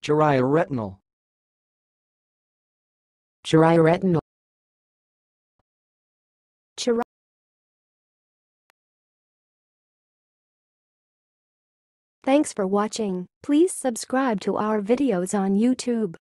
chorioretinal, chorioretinal, Chiro- Thanks for watching. Please subscribe to our videos on YouTube.